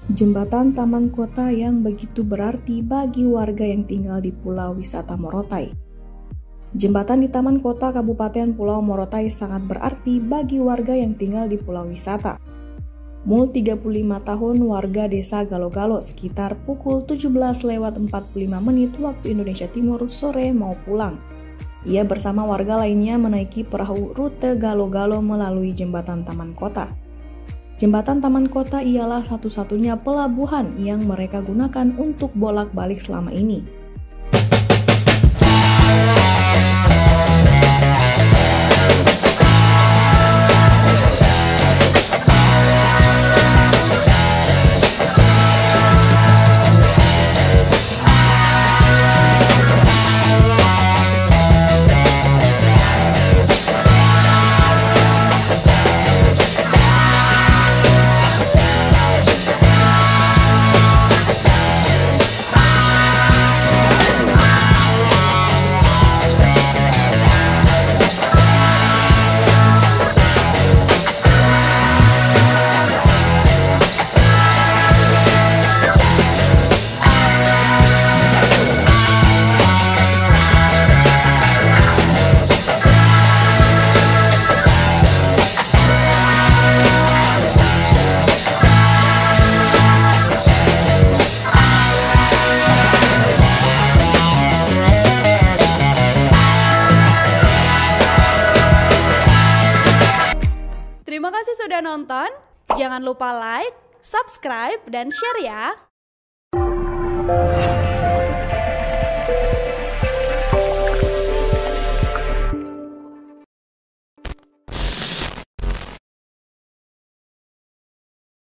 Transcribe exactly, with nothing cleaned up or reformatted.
Jembatan Taman Kota yang begitu berarti bagi warga yang tinggal di Pulau Wisata Morotai. Jembatan di Taman Kota Kabupaten Pulau Morotai sangat berarti bagi warga yang tinggal di Pulau Wisata. Mul tiga puluh lima tahun warga desa Galo-Galo sekitar pukul tujuh belas lewat empat puluh lima menit waktu Indonesia Timur sore mau pulang. Ia bersama warga lainnya menaiki perahu rute Galo-Galo melalui Jembatan Taman Kota. Jembatan Taman Kota ialah satu-satunya pelabuhan yang mereka gunakan untuk bolak-balik selama ini. Terima kasih sudah nonton, jangan lupa like, subscribe, dan share ya!